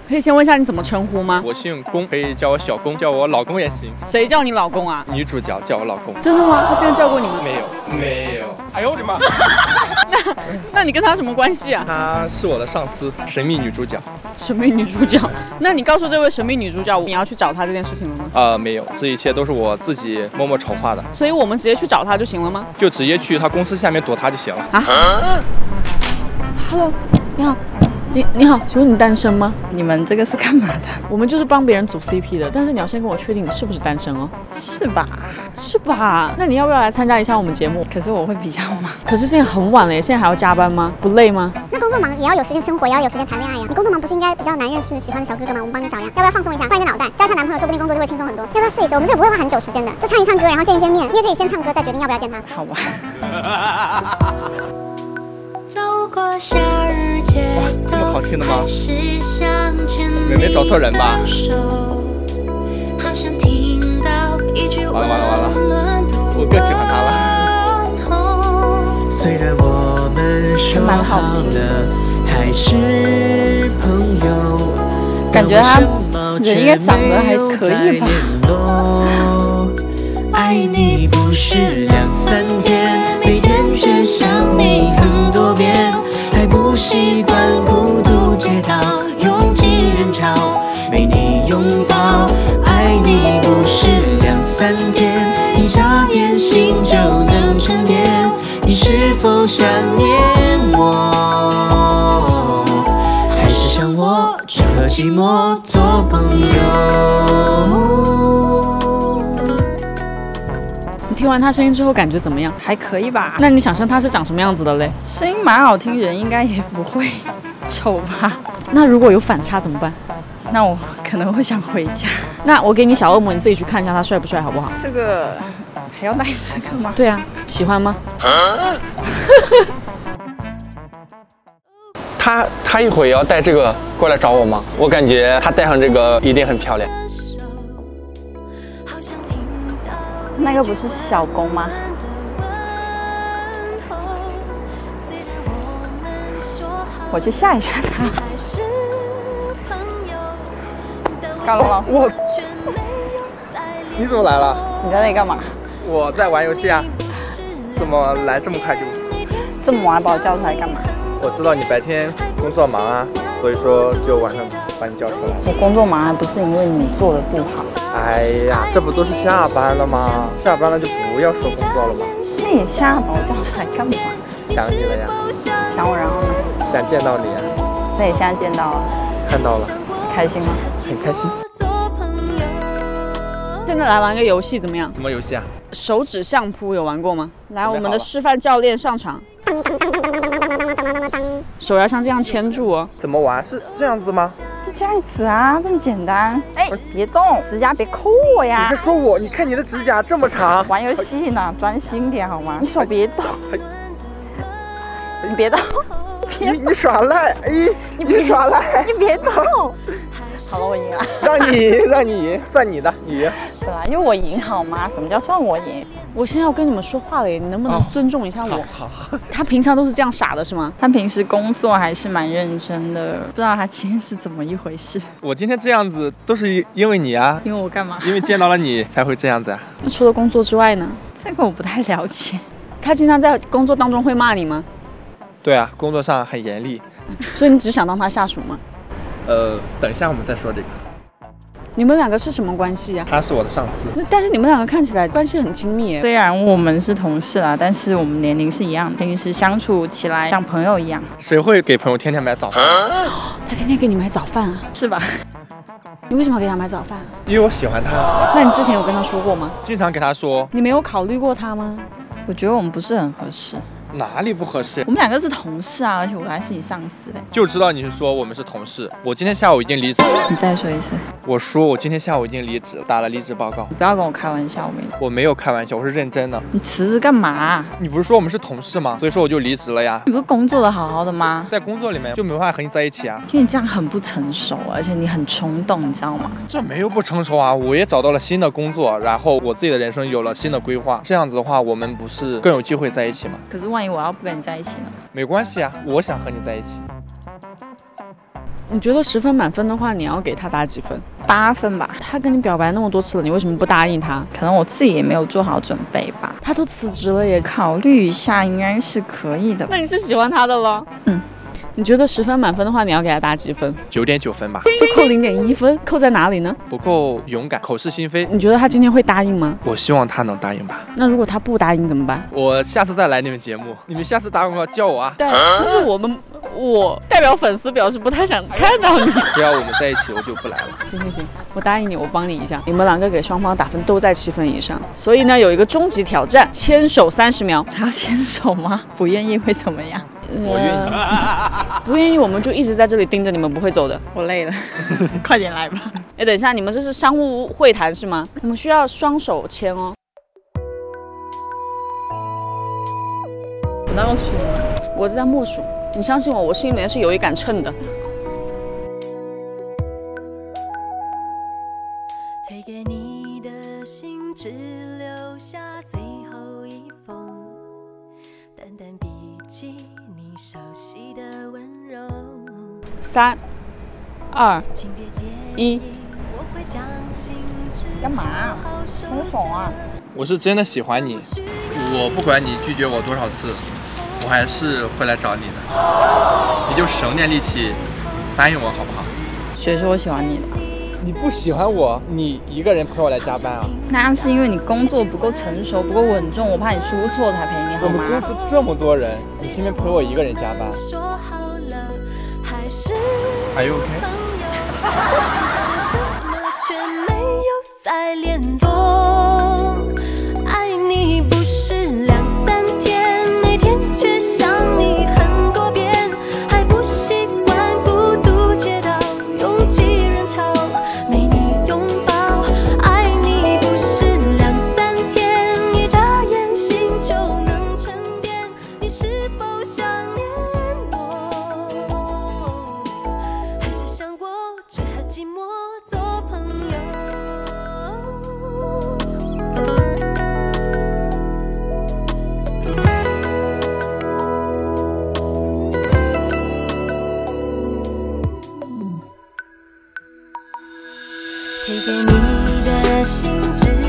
可以先问一下你怎么称呼吗？ 我姓龚，可以叫我小龚，叫我老公也行。 谁叫你老公啊？ 女主角叫我老公。 真的吗？他这样叫过你吗？ 没有，没有。哎呦我的妈！ 那你跟他什么关系啊？ 她是我的上司，神秘女主角。 神秘女主角？那你告诉这位神秘女主角，你要去找她这件事情了吗？ 没有，这一切都是我自己默默筹划的。 所以我们直接去找她就行了吗？ 就直接去她公司下面躲她就行了。 啊 ？Hello， 你好。你好，请问你单身吗？ 你们这个是干嘛的？ 我们就是帮别人组 CP 的，但是你要先跟我确定你是不是单身哦。 是吧？ 是吧？那你要不要来参加一下我们节目？ 可是我会比较忙。 可是现在很晚了耶，现在还要加班吗？不累吗？ 那工作忙也要有时间生活，也要有时间谈恋爱呀。你工作忙不是应该比较难认识喜欢的小哥哥吗？我们帮你找呀。要不要放松一下，换一个脑袋，交一下男朋友，说不定工作就会轻松很多。要不要试一试？我们这个不会花很久时间的，就唱一唱歌，然后见一见面。你也可以先唱歌，再决定要不要见他。 好吧。 走过夏日街这么好听的吗？ 妹妹找错人吧？完了，我更喜欢他了。 虽然我们说好了还是朋友， 感觉他人应该长得还可以吧。 爱你不是2、3天，每天却想你很多遍，还不习惯孤独街道拥挤人潮，没你拥抱。爱你不是2、3天，一眨眼心就能沉淀。你是否想念我，还是想我只和寂寞做朋友？ 听完他声音之后感觉怎么样？ 还可以吧。 那你想象他是长什么样子的嘞？ 声音蛮好听，人应该也不会丑吧？ 那如果有反差怎么办？ 那我可能会想回家。 那我给你小恶魔，你自己去看一下他帅不帅，好不好？ 这个还要带这个吗？ 对啊，喜欢吗？ 他一会儿也要带这个过来找我吗？我感觉他带上这个一定很漂亮。 那个不是小公吗？我去吓一吓他。干了吗？ 我，你怎么来了？ 你在那里干嘛？ 我在玩游戏啊。怎么来这么快就？ 这么晚把我叫出来干嘛？ 我知道你白天工作忙啊，所以说就晚上把你叫出来。 我工作忙还不是因为你做的不好。 哎呀，这不都是下班了吗？下班了就不要说工作了吗？ 是你下把我叫出来干嘛？ 想你了呀。 想我然后呢？ 想见到你啊。 那你现在见到了？ 看到了。 开心吗？ 很开心。 现在来玩个游戏怎么样？ 什么游戏啊？ 手指相扑有玩过吗？来，我们的示范教练上场。手要像这样牵住哦。 怎么玩？是这样子吗？ 就这样子啊，这么简单。哎，别动，指甲别抠我呀！ 你还说我？你看你的指甲这么长。 玩游戏呢，专心点好吗？你手别动，你别动。 你耍赖！哎，你耍赖！ 你别动。好了，我赢了。 让你赢，算你的，你赢。 本来就我赢好吗？什么叫算我赢？ 我现在要跟你们说话了耶，你能不能尊重一下我？ 好。 他平常都是这样傻的是吗？ 他平时工作还是蛮认真的，不知道他今天是怎么一回事。 我今天这样子都是因为你啊。 因为我干嘛？ 因为见到了你才会这样子啊。 那除了工作之外呢？ 这个我不太了解。 他经常在工作当中会骂你吗？ 对啊，工作上很严厉。 所以你只想当他下属吗？ 等一下我们再说这个。 你们两个是什么关系啊？ 他是我的上司。 但是你们两个看起来关系很亲密耶。 虽然我们是同事啦，但是我们年龄是一样的，平时相处起来像朋友一样。 谁会给朋友天天买早饭？ 他天天给你买早饭啊？ 是吧？ 你为什么要给他买早饭啊？ 因为我喜欢他。 那你之前有跟他说过吗？ 经常给他说。 你没有考虑过他吗？ 我觉得我们不是很合适。 哪里不合适？ 我们两个是同事啊，而且我还是你上司哎。 就知道你是说我们是同事。我今天下午已经离职了。 你再说一次。 我说我今天下午已经离职，打了离职报告。 你不要跟我开玩笑， 我没有开玩笑，我是认真的。 你辞职干嘛？ 你不是说我们是同事吗？所以说我就离职了呀。 你不是工作的好好的吗？ 在工作里面就没办法和你在一起啊。 因为你这样很不成熟，而且你很冲动，你知道吗？ 这没有不成熟啊，我也找到了新的工作，然后我自己的人生有了新的规划。这样子的话，我们不是更有机会在一起吗？ 可是万一我要不跟你在一起呢？ 没关系啊，我想和你在一起。 你觉得10分满分的话，你要给他打几分 ？8分吧。 他跟你表白那么多次了，你为什么不答应他？ 可能我自己也没有做好准备吧。 他都辞职了也， 考虑一下应该是可以的。 那你是喜欢他的了？ 嗯。 你觉得10分满分的话，你要给他打几分 ？9.9分吧。 就扣0.1分，扣在哪里呢？ 不够勇敢，口是心非。 你觉得他今天会答应吗？ 我希望他能答应吧。 那如果他不答应怎么办？ 我下次再来你们节目，你们下次打广告叫我啊。 对，但是我代表粉丝表示不太想看到你。 只要我们在一起，我就不来了。 行，我答应你，我帮你一下。你们2个给双方打分都在7分以上，所以呢有一个终极挑战，牵手30秒。 还要牵手吗？不愿意会怎么样？ 我愿意。 不愿意我们就一直在这里盯着你们不会走的。 我累了，快点来吧。 哎，等一下，你们这是商务会谈是吗？你们需要双手牵哦。 我倒数吗？ 我是在默数，你相信我，我心里面是有一杆秤的。 推给你的信只留下最后一封，淡淡笔记你熟悉的温柔。 3、2、1。 干嘛啊？松手啊！ 我是真的喜欢你，我不管你拒绝我多少次，我还是会来找你的。你就省点力气，答应我好不好？ 谁说我喜欢你的？ 你不喜欢我，你一个人陪我来加班啊？ 那是因为你工作不够成熟，不够稳重，我怕你出错才陪你，好吗？ 我们公司这么多人，你偏偏陪我一个人加班。Are you okay？ 在联动，爱你不是2、3天，每天却想你很多遍，还不习惯孤独街道拥挤人潮，没你拥抱。爱你不是2、3天，一眨眼心就能沉淀，你是否想念我？还是想过只和寂寞做朋友？推给你的信纸